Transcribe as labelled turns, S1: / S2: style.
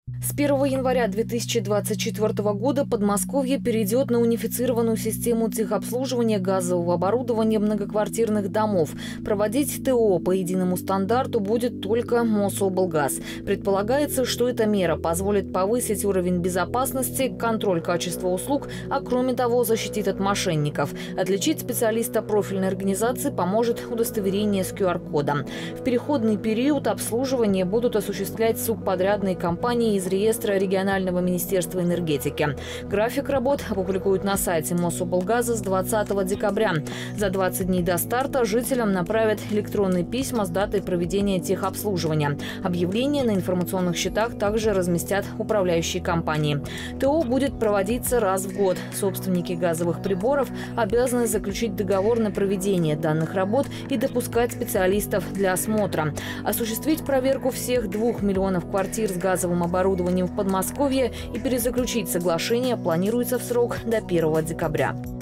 S1: С 1 января 2024 года Подмосковье перейдет на унифицированную систему техобслуживания газового оборудования многоквартирных домов. Проводить ТО по единому стандарту будет только Мособлгаз. Предполагается, что эта мера позволит повысить уровень безопасности, контроль качества услуг, а кроме того защитит от мошенников. Отличить специалиста профильной организации поможет удостоверение с QR-кодом. В переходный период обслуживание будут осуществлять субподрядные компании из реестра регионального министерства энергетики. График работ опубликуют на сайте Мособлгаза с 20 декабря. За 20 дней до старта жителям направят электронные письма с датой проведения техобслуживания. Объявления на информационных счетах также разместят управляющие компании. ТО будет проводиться раз в год. Собственники газовых приборов обязаны заключить договор на проведение данных работ и допускать специалистов для осмотра. Осуществить проверку всех 2 миллионов квартир с газовым оборудованием в Подмосковье и перезаключить соглашение планируется в срок до 1 декабря.